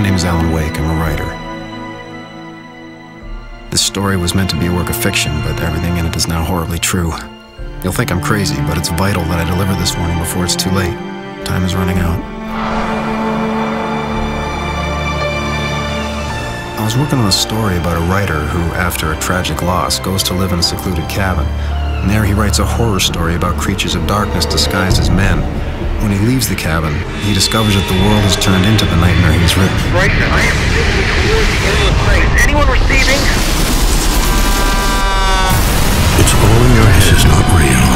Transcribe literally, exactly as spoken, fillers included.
My name is Alan Wake. I'm a writer. This story was meant to be a work of fiction, but everything in it is now horribly true. You'll think I'm crazy, but it's vital that I deliver this warning before it's too late. Time is running out. I was working on a story about a writer who, after a tragic loss, goes to live in a secluded cabin. And there he writes a horror story about creatures of darkness disguised as men. When he leaves the cabin, he discovers that the world has turned into the nightmare he's written. Right now, I am moving towards the end of the plane. Is anyone receiving? It's all in your head. This is not real.